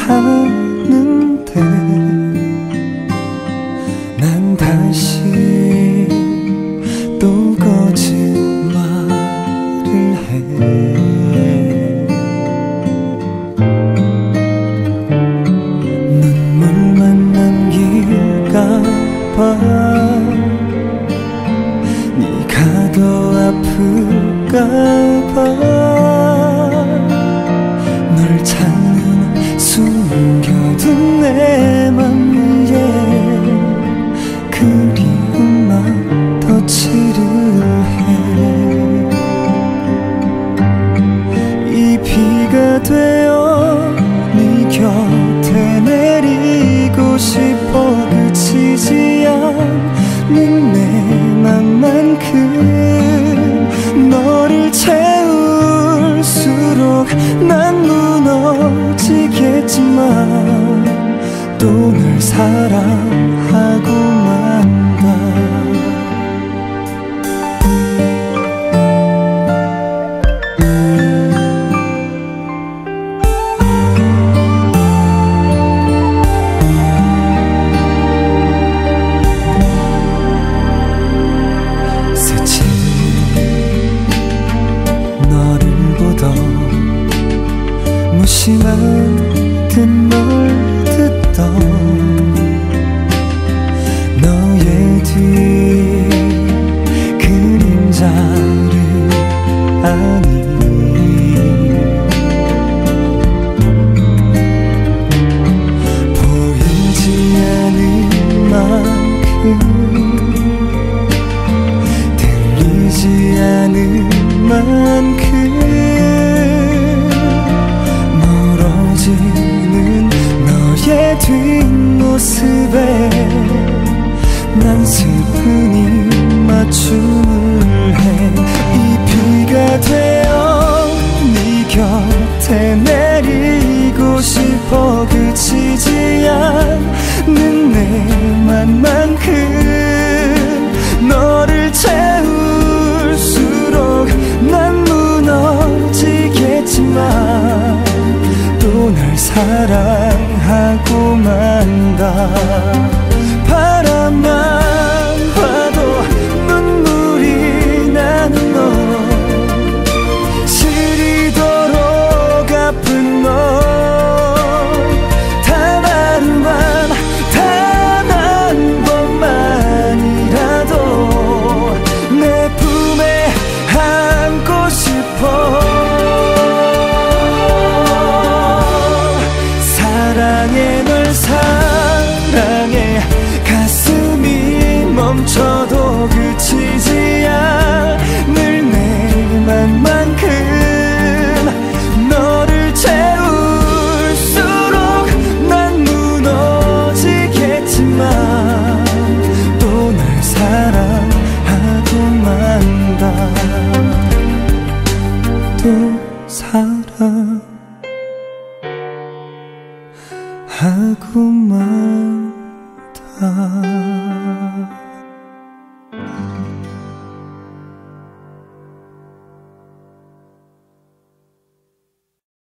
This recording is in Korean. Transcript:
하는데 난 다시 또 거짓말을 해. 눈물만 남길까봐 네가 더 아플까봐 널 찾는 숨겨둔 내 맘 위에 그리움만 덧칠을 해. 이 비가 되어 네 곁에 내리고 싶어. 그치지 않는 내 맘만큼 너를 채울수록 난 무너지겠지만 또 널 사랑하고 만다. 무심한 듯 널 듣던 너의 뒤 그림자를 아니. 보이지 않을 만큼 들리지 않을 만큼 너의 뒷모습에 난 슬프니 맞춤을 해. 이 비가 되어 네 곁에 내리고 싶어. 그치지 않는 내 맘만큼 너를 채울수록 난 무너지겠지만 또 널 사랑하고 만다. 바람만 봐도 눈물이 나는 너, 시리도록 아픈 너, 단 하루만 단 한 번만이라도 내 품에 안고 싶어. 사랑해 널 사랑해. 가슴이 멈춰도 그치지 않을 내 맘만큼 너를 채울수록 난 무너지겠지만 또 날 사랑하고 만다. 또 사랑하고 만다.